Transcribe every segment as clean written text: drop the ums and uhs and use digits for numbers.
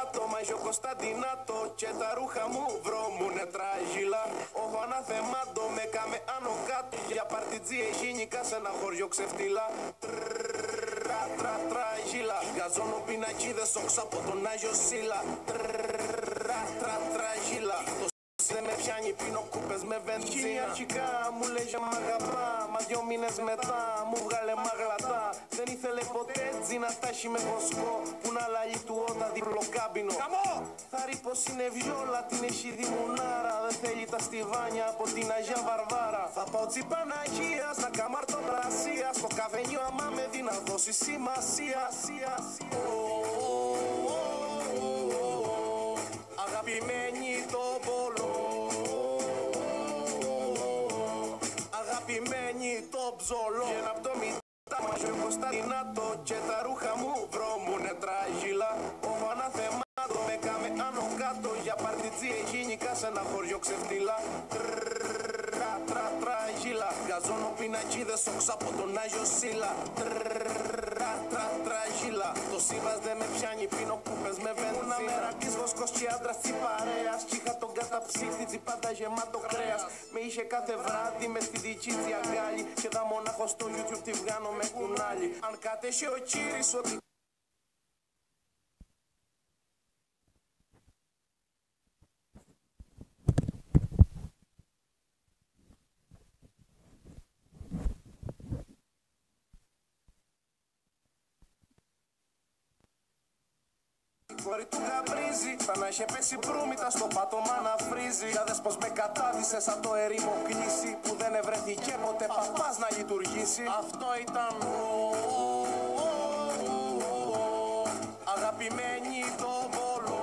Μητάτο, μαγιο Κωνσταντινάτο και τα ρούχα μου βρώμουνε τραγίλα. Όχι αναθεμάτο, με κάμε άνω κάτω για παρτιτζή εγίνικα σε ένα χωριό ξεφτύλα. Τραγίλα, γαζώνω πινακίδες όξω από τον Άγιο Σίλα. Τραγίλα, δεν με πιάνει, πίνω κούπες με βενζίνα. Αρχικά μου λέγε μ' αγαπά, μα 2 μήνες μετά μου βγάλε μαγλατά. Δεν ήθελε ποτέ να τάχει με βοσκό, που να λαλεί του ότα διπλό κάμπινο. Θα ρει πως είναι βιόλα, την έχει δει μουνάρα. Δεν θέλει τα στιβάνια από την Αγία Βαρβάρα. Θα πάω τσι Παναγίας, να καμαρτοπρασία. Στο καφενείο άμα με δει να δώσει σημασία. Αγαπημένη το πόλο, αγαπημένη το ψολό. Και ένα απ' το μητά μαγιο Κωνσταντινάτο και τα ρούχα μου βρώμουνε τραγίλα. Όχι αναθεμάτο, με κάμε άνω κάτω για παρτιτζή εγίνικα σε ένα χωριό ξεφτύλα. Τραγίλα, γαζώνω πινακίδες όξω από τον Άγιο Σίλα. Τραγίλα, το σύμβας δεν με πιάνει, πίνω κούπες με βενζίνα. Ένα μερακής βοσκός και άντρας τσι παρέας. Κι είχα τον καταψύχτη τσι πάντα γεμάτο κρέας. Με είχε κάθε βράδυ μες στη δική τσι αγκάλι. Και τα μονάχο στο YouTube τη βγάνω με κουνάλι. Αν κατέχει ο κύρις ότι κόρη του γαμπρίζει, σαν να είχε πέσει μπρούμητα στο πάτωμα να φρίζει. Για δες πως με κατάδυσε σαν το ερήμο κλείσει, που δεν ευρέθηκε ποτέ παπάς να λειτουργήσει. Αυτό ήταν αγαπημένη το πόλο,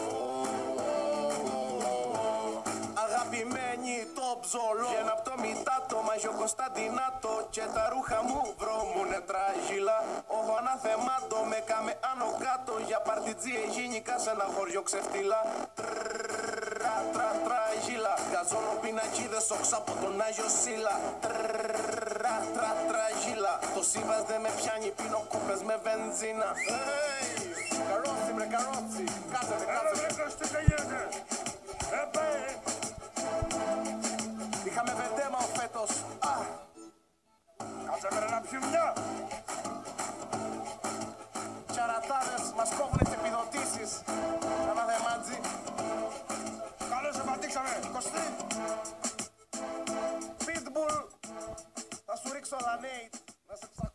αγαπημένη το ψολό. Και ένα απ' το μητάτο, μαγιο Κωνσταντινάτο και τα ρούχα μου βρώμουνε τραγίλα. Όχι αναθεμάτο, με κάμε άνω κάτω για παρτιτζή εγίνικα σε ένα χωριό ξεφτύλα. Τραγίλα, γαζώνω πινακίδες όξω από τον Άγιο Σίλα. Τραγίλα, το σύμβας δεν με πιάνει, πίνω κούπες με βενζίνα. Καρότσι βρε καρότσι, κάθετε. Τι θα γίνεται. Είχαμε βεντέμα ο φέτος. Κάτσε με να πιει μια. Τσαρατάδες μας κόβουνε τις επιδοτήσεις. Κάνα δε μάτζι. Καλώς επαντήξαμε. Κωστή. Pitbull. Θα σου ρίξω λανέιτ. Να σε ψάξω.